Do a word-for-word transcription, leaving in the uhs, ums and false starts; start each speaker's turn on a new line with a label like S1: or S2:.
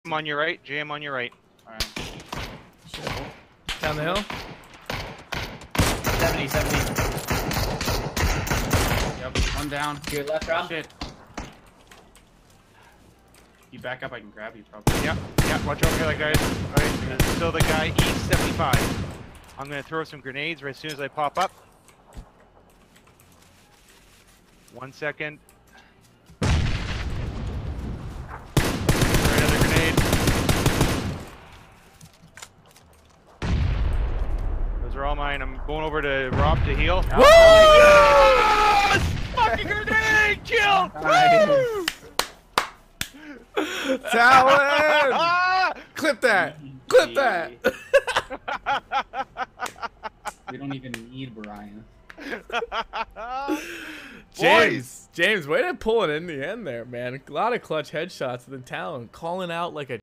S1: I'm on your right. J M on your right.
S2: Alright.
S3: Down the hill.
S2: seventy, seventy. Yep, one down.
S4: To your left, Rob.
S2: Shit. You back up, I can grab you probably.
S1: Yeah, yeah. Watch over here, guys. All right, there's still the guy East seventy-five. I'm gonna throw some grenades right as soon as I pop up. One second. Throw another grenade. Those are all mine. I'm going over to Rob to heal.
S3: Woo!
S1: Yes! Fucking grenade! Kill! Woo!
S3: Talon! Clip that! Clip that!
S2: We don't even need Brian.
S3: James, James, way to pull it in the end there, man. A lot of clutch headshots. And then Talon calling out like a